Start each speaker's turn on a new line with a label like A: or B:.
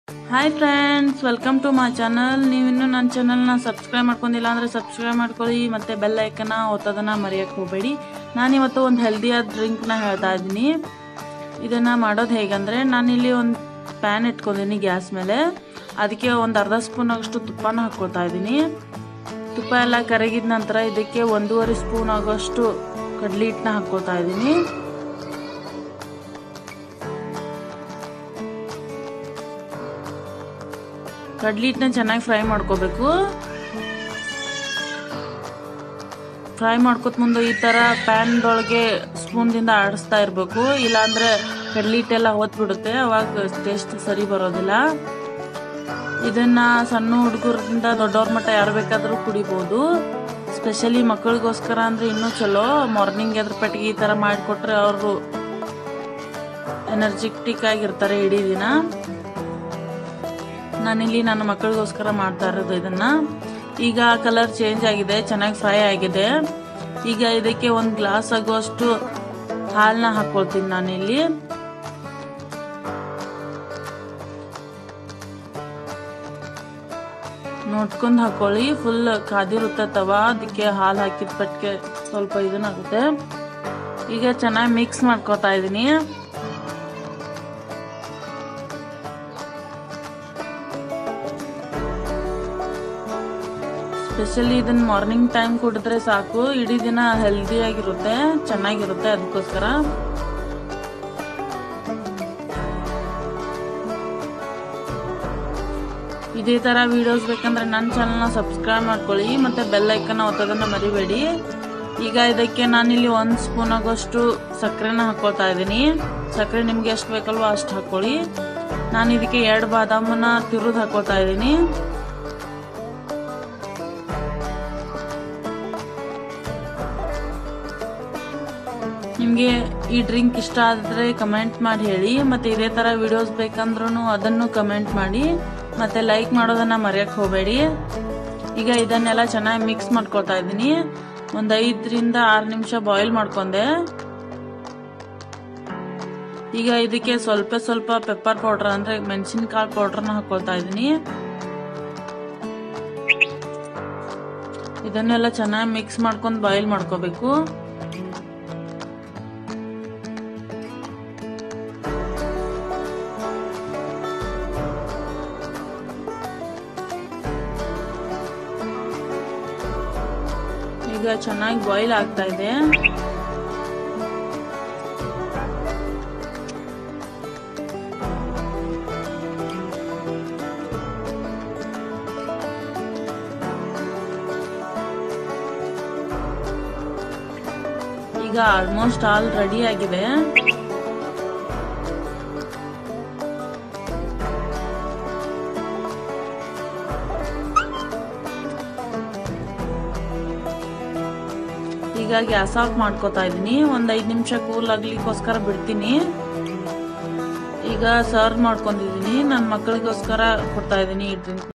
A: Hi friends, welcome to my channel. ನೀವಿನ್ನೂ ನನ್ನ ಚಾನಲ್ನ ಸಬ್ಸ್ಕ್ರೈಬ್ ಮಾಡ್ಕೊಂಡಿಲ್ಲ ಅಂದರೆ ಸಬ್ಸ್ಕ್ರೈಬ್ ಮಾಡ್ಕೊಳ್ಳಿ ಮತ್ತು ಬೆಲ್ ಐಕನ್ನ ಒತ್ತೋದನ್ನು ಮರೆಯೋಕ್ಕೆ ಹೋಗಬೇಡಿ. ನಾನಿವತ್ತು ಒಂದು ಹೆಲ್ದಿಯಾದ ಡ್ರಿಂಕ್ನ ಹೇಳ್ತಾ ಇದ್ದೀನಿ. ಇದನ್ನು ಮಾಡೋದು ಹೇಗೆಂದರೆ, ನಾನಿಲ್ಲಿ ಒಂದು ಪ್ಯಾನ್ ಇಟ್ಕೊಂಡಿದ್ದೀನಿ ಗ್ಯಾಸ್ ಮೇಲೆ. ಅದಕ್ಕೆ ಒಂದು ಅರ್ಧ ಸ್ಪೂನ್ ಆಗೋಷ್ಟು ತುಪ್ಪನ ಹಾಕ್ಕೊಳ್ತಾ ಇದ್ದೀನಿ. ತುಪ್ಪ ಎಲ್ಲ ಕರಗಿದ ನಂತರ ಇದಕ್ಕೆ 1.5 ಸ್ಪೂನ್ ಆಗೋಷ್ಟು ಕಡಲೆ ಹಿಟ್ಟನ್ನ ಹಾಕ್ಕೊಳ್ತಾ ಇದ್ದೀನಿ. ಕಡ್ಲಿ ಹಿಟ್ಟನ್ನ ಚೆನ್ನಾಗಿ ಫ್ರೈ ಮಾಡ್ಕೋಬೇಕು. ಫ್ರೈ ಮಾಡ್ಕೊತ ಮುಂದೆ ಈ ಥರ ಪ್ಯಾನ್ದೊಳಗೆ ಸ್ಪೂನ್ದಿಂದ ಆಡಿಸ್ತಾ ಇರಬೇಕು, ಇಲ್ಲಾಂದರೆ ಕಡ್ಲಿ ಹಿಟ್ಟೆಲ್ಲ ಹೊತ್ಬಿಡುತ್ತೆ, ಅವಾಗ ಟೇಸ್ಟ್ ಸರಿ ಬರೋದಿಲ್ಲ. ಇದನ್ನು ಸಣ್ಣ ಹುಡುಗರಿಂದ ದೊಡ್ಡವ್ರ ಮಟ್ಟ ಯಾರು ಬೇಕಾದರೂ ಕುಡಿಬೋದು. ಸ್ಪೆಷಲಿ ಮಕ್ಕಳಿಗೋಸ್ಕರ ಅಂದರೆ ಇನ್ನೂ ಚಲೋ. ಮಾರ್ನಿಂಗ್ ಎದ್ರ ಪೆಟ್ಟಿಗೆ ಈ ಥರ ಮಾಡಿಕೊಟ್ರೆ ಅವರು ಎನರ್ಜೆಟಿಕ್ ಆಗಿರ್ತಾರೆ ಇಡೀ ದಿನ. ನಾನಿಲ್ಲಿ ನನ್ನ ಮಕ್ಕಳಿಗೋಸ್ಕರ ಮಾಡ್ತಾ ಇರೋದು ಇದನ್ನು. ಈಗ ಕಲರ್ ಚೇಂಜ್ ಆಗಿದೆ, ಚೆನ್ನಾಗಿ ಫ್ರೈ ಆಗಿದೆ. ಈಗ ಇದಕ್ಕೆ 1 ಗ್ಲಾಸ್ ಆಗುವಷ್ಟು ಹಾಲನ್ನ ಹಾಕ್ಕೊಳ್ತೀನಿ ನಾನಿಲ್ಲಿ. ನೋಡ್ಕೊಂಡು ಹಾಕೊಳ್ಳಿ, ಫುಲ್ ಕಾದಿರುತ್ತೆ ತವಾ, ಅದಕ್ಕೆ ಹಾಲು ಹಾಕಿದ ಪಟ್ಟಿಗೆ ಸ್ವಲ್ಪ ಇದನ್ನಾಗುತ್ತೆ. ಈಗ ಚೆನ್ನಾಗಿ ಮಿಕ್ಸ್ ಮಾಡ್ಕೊತಾ ಇದ್ದೀನಿ. ಸ್ಪೆಷಲಿ ಇದನ್ನ ಮಾರ್ನಿಂಗ್ ಟೈಮ್ ಕುಡಿದ್ರೆ ಸಾಕು, ಇಡೀ ದಿನ ಹೆಲ್ದಿ ಆಗಿರುತ್ತೆ, ಚೆನ್ನಾಗಿರುತ್ತೆ. ಅದಕ್ಕೋಸ್ಕರ ಇದೇ ತರ ವಿಡಿಯೋಸ್ ಬೇಕಂದ್ರೆ ನನ್ನ ಚಾನಲ್ನ ಸಬ್ಸ್ಕ್ರೈಬ್ ಮಾಡ್ಕೊಳ್ಳಿ ಮತ್ತೆ ಬೆಲ್ ಐಕನ್ ಒತ್ತೋದನ್ನ ಮರಿಬೇಡಿ. ಈಗ ಇದಕ್ಕೆ ನಾನಿಲ್ಲಿ 1 ಸ್ಪೂನ್ ಆಗೋಷ್ಟು ಸಕ್ಕರೆನ ಹಾಕೊಳ್ತಾ ಇದ್ದೀನಿ. ಸಕ್ಕರೆ ನಿಮ್ಗೆ ಎಷ್ಟು ಬೇಕಲ್ವೋ ಅಷ್ಟು ಹಾಕೊಳ್ಳಿ. ನಾನು ಇದಕ್ಕೆ 2 ಬಾದಾಮನ್ನ ತುರಿದು ಹಾಕೊಳ್ತಾ ಇದ್ದೀನಿ. ನಿಮಗೆ ಈ ಡ್ರಿಂಕ್ ಇಷ್ಟ ಆದರೆ ಕಮೆಂಟ್ ಮಾಡಿ ಹೇಳಿ. ಮತ್ತು ಇದೇ ಥರ ವಿಡಿಯೋಸ್ ಬೇಕಂದ್ರೂ ಅದನ್ನು ಕಮೆಂಟ್ ಮಾಡಿ ಮತ್ತು ಲೈಕ್ ಮಾಡೋದನ್ನು ಮರೆಯೋಕ್ಕೆ ಹೋಗಬೇಡಿ. ಈಗ ಇದನ್ನೆಲ್ಲ ಚೆನ್ನಾಗಿ ಮಿಕ್ಸ್ ಮಾಡ್ಕೊಳ್ತಾ ಇದ್ದೀನಿ. ಒಂದು 5 ರಿಂದ 6 ನಿಮಿಷ ಬಾಯ್ಲ್ ಮಾಡ್ಕೊಂಡೆ. ಈಗ ಇದಕ್ಕೆ ಸ್ವಲ್ಪ ಪೆಪ್ಪರ್ ಪೌಡರ್ ಅಂದರೆ ಮೆಣಸಿನಕಾಳು ಪೌಡ್ರನ್ನ ಹಾಕೊಳ್ತಾ ಇದ್ದೀನಿ. ಇದನ್ನೆಲ್ಲ ಚೆನ್ನಾಗಿ ಮಿಕ್ಸ್ ಮಾಡ್ಕೊಂಡು ಬಾಯ್ಲ್ ಮಾಡ್ಕೋಬೇಕು. ಈಗ ಚೆನ್ನಾಗಿ ಬಾಯ್ಲ್ ಆಗ್ತಾ ಇದೆ. ಈಗ ಆಲ್ಮೋಸ್ಟ್ ಆಲ್ ರೆಡಿ ಆಗಿದೆ. ಈಗ ಗ್ಯಾಸ್ ಆಫ್ ಮಾಡ್ಕೋತಾ ಇದ್ದೀನಿ. ಒಂದು 5 ನಿಮಿಷ ಕೂಲ್ ಆಗ್ಲಿಕ್ಕೋಸ್ಕರ ಬಿಡ್ತೀನಿ. ಈಗ ಸರ್ವ್ ಮಾಡ್ಕೊಂಡಿದ್ದೀನಿ. ನನ್ನ ಮಕ್ಕಳಿಗೋಸ್ಕರ ಕೊಡ್ತಾ ಇದ್ದೀನಿ ಈ ಡ್ರಿಂಕ್.